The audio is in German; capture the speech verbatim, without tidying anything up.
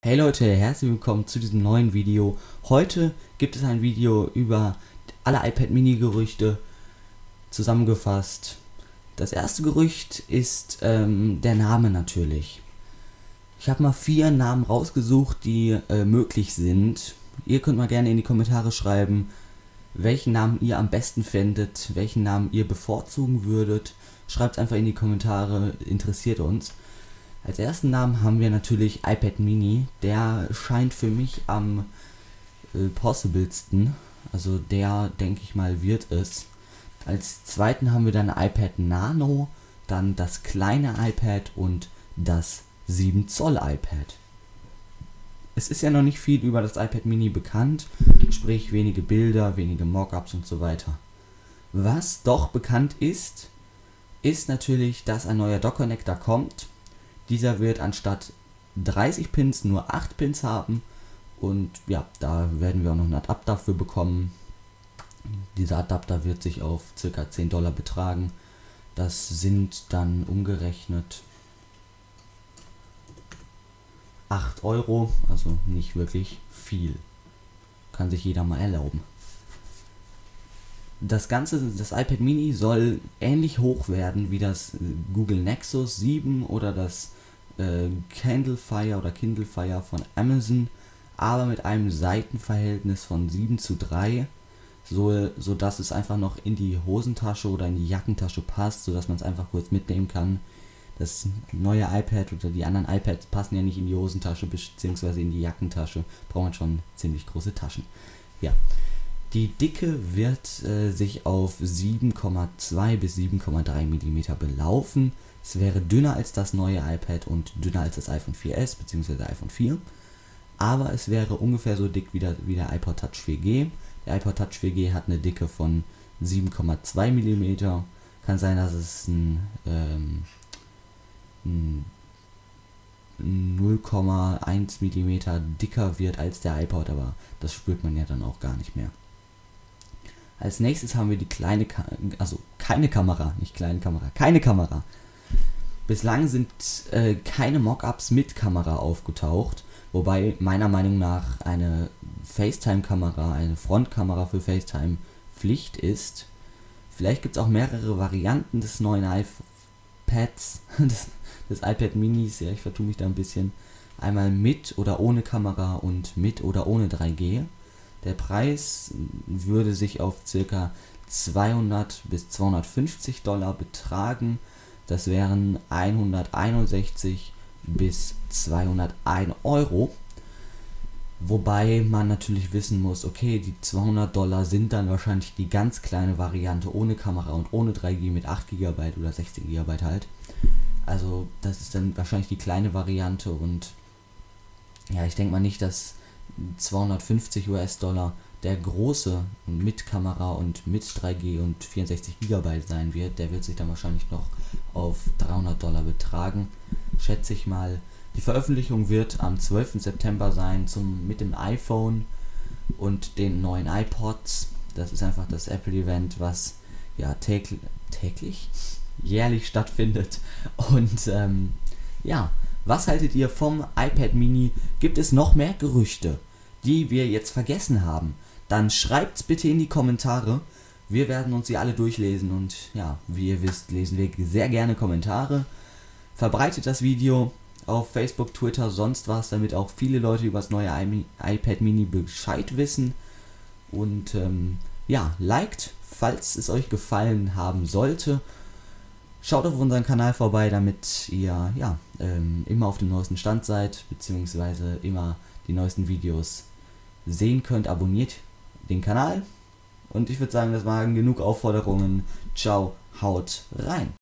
Hey Leute, herzlich willkommen zu diesem neuen Video. Heute gibt es ein Video über alle iPad Mini Gerüchte zusammengefasst. Das erste Gerücht ist ähm, der Name natürlich. Ich habe mal vier Namen rausgesucht, die äh, möglich sind. Ihr könnt mal gerne in die Kommentare schreiben, welchen Namen ihr am besten fändet, welchen Namen ihr bevorzugen würdet. Schreibt es einfach in die Kommentare, interessiert uns. Als ersten Namen haben wir natürlich iPad Mini, der scheint für mich am äh, possiblesten, also der, denke ich mal, wird es. Als zweiten haben wir dann iPad Nano, dann das kleine iPad und das sieben Zoll iPad. Es ist ja noch nicht viel über das iPad Mini bekannt, sprich wenige Bilder, wenige Mockups und so weiter. Was doch bekannt ist, ist natürlich, dass ein neuer Dock-Connector kommt. Dieser wird anstatt dreißig Pins nur acht Pins haben und ja, da werden wir auch noch einen Adapter für bekommen. Dieser Adapter wird sich auf ca. zehn Dollar betragen. Das sind dann umgerechnet acht Euro, also nicht wirklich viel. Kann sich jeder mal erlauben. Das Ganze, das iPad Mini soll ähnlich hoch werden wie das Google Nexus sieben oder das äh, Kindle Fire oder Kindle Fire von Amazon, aber mit einem Seitenverhältnis von sieben zu drei, so, so dass es einfach noch in die Hosentasche oder in die Jackentasche passt, so dass man es einfach kurz mitnehmen kann. Das neue iPad oder die anderen iPads passen ja nicht in die Hosentasche bzw. in die Jackentasche, braucht man schon ziemlich große Taschen. Ja. Die Dicke wird äh, sich auf sieben Komma zwei bis sieben Komma drei Millimeter belaufen. Es wäre dünner als das neue iPad und dünner als das iPhone vier S bzw. iPhone vier. Aber es wäre ungefähr so dick wie der, wie der iPod Touch vier G. Der iPod Touch vier G hat eine Dicke von sieben Komma zwei Millimeter. Kann sein, dass es ein, ähm, ein null Komma eins Millimeter dicker wird als der iPod, aber das spürt man ja dann auch gar nicht mehr. Als nächstes haben wir die kleine, Ka also keine Kamera, nicht kleine Kamera, keine Kamera. Bislang sind äh, keine Mockups mit Kamera aufgetaucht, wobei meiner Meinung nach eine FaceTime-Kamera, eine Frontkamera für FaceTime Pflicht ist. Vielleicht gibt es auch mehrere Varianten des neuen iPads, des, des iPad Minis, ja, ich vertue mich da ein bisschen. Einmal mit oder ohne Kamera und mit oder ohne drei G. Der Preis würde sich auf ca. zweihundert bis zweihundertfünfzig Dollar betragen. Das wären hunderteinundsechzig bis zweihunderteins Euro. Wobei man natürlich wissen muss, okay, die zweihundert Dollar sind dann wahrscheinlich die ganz kleine Variante ohne Kamera und ohne drei G mit acht Gigabyte oder sechzehn Gigabyte halt. Also das ist dann wahrscheinlich die kleine Variante und ja, ich denke mal nicht, dass zweihundertfünfzig US-Dollar der große mit Kamera und mit drei G und vierundsechzig Gigabyte sein wird. Der wird sich dann wahrscheinlich noch auf dreihundert Dollar betragen, schätze ich mal. Die Veröffentlichung wird am zwölften September sein zum, mit dem iPhone und den neuen iPods. Das ist einfach das Apple-Event, was ja täglich, täglich? jährlich stattfindet. Und ähm, ja, was haltet ihr vom iPad Mini? Gibt es noch mehr Gerüchte, die wir jetzt vergessen haben? Dann schreibt's bitte in die Kommentare. Wir werden uns sie alle durchlesen und ja, wie ihr wisst, lesen wir sehr gerne Kommentare. Verbreitet das Video auf Facebook, Twitter, sonst was, damit auch viele Leute über das neue iPad Mini Bescheid wissen. Und ähm, ja, liked, falls es euch gefallen haben sollte. Schaut auf unseren Kanal vorbei, damit ihr ja, ähm, immer auf dem neuesten Stand seid, beziehungsweise immer die neuesten Videos sehen könnt. Abonniert den Kanal und ich würde sagen, das waren genug Aufforderungen. Ciao, haut rein!